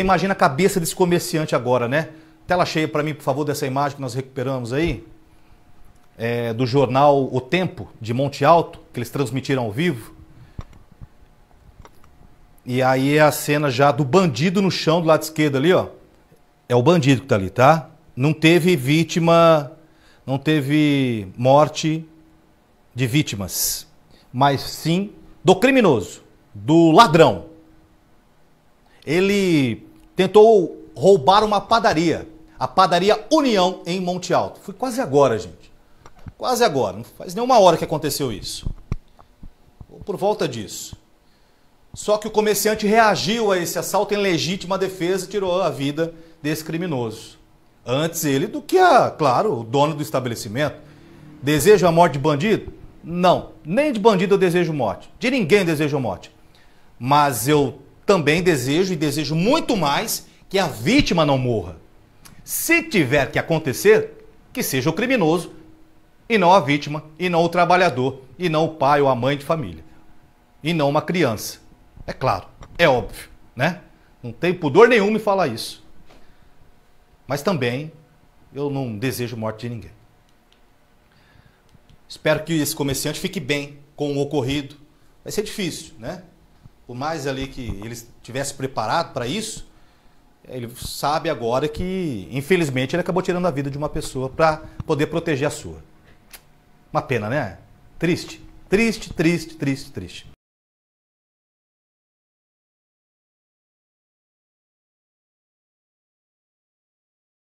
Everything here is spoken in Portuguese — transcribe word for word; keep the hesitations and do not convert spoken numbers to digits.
Você imagina a cabeça desse comerciante agora, né? Tela cheia para mim, por favor, dessa imagem que nós recuperamos aí. É, do jornal O Tempo, de Monte Alto, que eles transmitiram ao vivo. E aí é a cena já do bandido no chão do lado esquerdo ali, ó. É o bandido que tá ali, tá? Não teve vítima, não teve morte de vítimas, mas sim do criminoso, do ladrão. Ele tentou roubar uma padaria, a padaria União em Monte Alto. Foi quase agora, gente. Quase agora, não faz nenhuma hora que aconteceu isso. Ou por volta disso. Só que o comerciante reagiu a esse assalto em legítima defesa e tirou a vida desse criminoso. Antes ele do que, a, claro, o dono do estabelecimento. Desejo a morte de bandido? Não, nem de bandido eu desejo morte. De ninguém eu desejo morte. Mas eu também desejo e desejo muito mais que a vítima não morra. Se tiver que acontecer, que seja o criminoso e não a vítima, e não o trabalhador, e não o pai ou a mãe de família, e não uma criança. É claro, é óbvio, né? Não tem pudor nenhum em falar isso. Mas também eu não desejo morte de ninguém. Espero que esse comerciante fique bem com o ocorrido. Vai ser difícil, né? Por mais ali que ele estivesse preparado para isso, ele sabe agora que, infelizmente, ele acabou tirando a vida de uma pessoa para poder proteger a sua. Uma pena, né? Triste, triste, triste, triste, triste.